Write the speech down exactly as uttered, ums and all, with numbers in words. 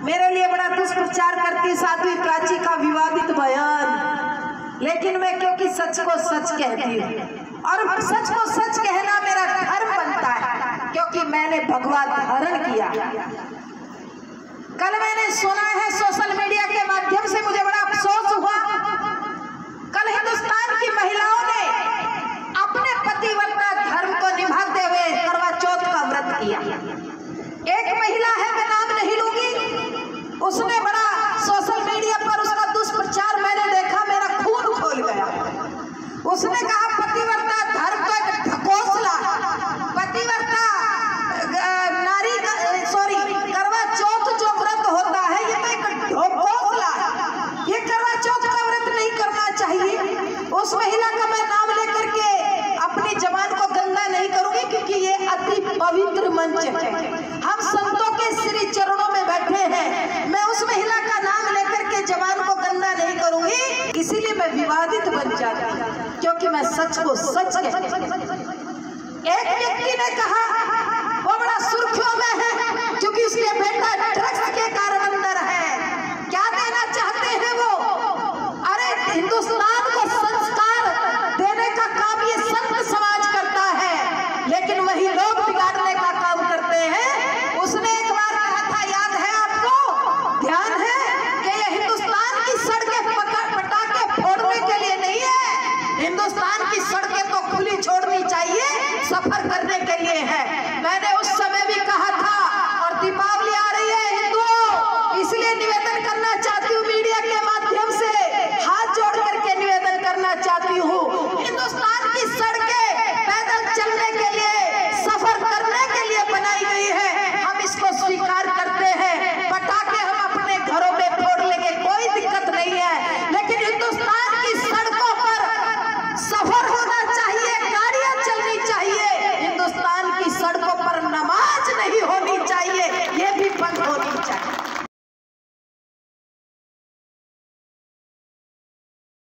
मेरे लिए बड़ा दुष्प्रचार करती साध्वी प्राची का विवादित बयान, लेकिन मैं क्योंकि सच को सच कहती हूँ और सच को सच कहना मेरा धर्म बनता है, क्योंकि मैंने भगवा धारण किया। कल मैंने सुना है सोशल मीडिया के माध्यम से, मुझे बड़ा अफसोस हुआ। कल हिंदुस्तान की महिलाओं ने अपने पतिव्रता धर्म को निभाते हुए करवा चौथ का व्रत किया। एक महिला है, मैं नाम नहीं लूंगी, उसने बड़ा सोशल मीडिया पर उसका दुष्प्रचार मैंने देखा, मेरा खून खोल गया। उसने कहा पतिव्रता धर्म का एक ढकोसला, पतिव्रता नारी का सॉरी करवा चौथ जो व्रत होता है ये तो एक ढकोसला, ये करवा चौथ का व्रत नहीं करना चाहिए। उस महिला का मैं नाम लेकर के अपनी जबान को गंदा नहीं करूंगी, क्योंकि ये अति पवित्र मंच है, हम संतों के श्री चरणों में बैठे हैं। मैं उस महिला का नाम लेकर के जबान को गंदा नहीं करूंगी, इसीलिए मैं विवादित बन जाती, क्योंकि मैं सच को सच कहती। एक व्यक्ति ने कहा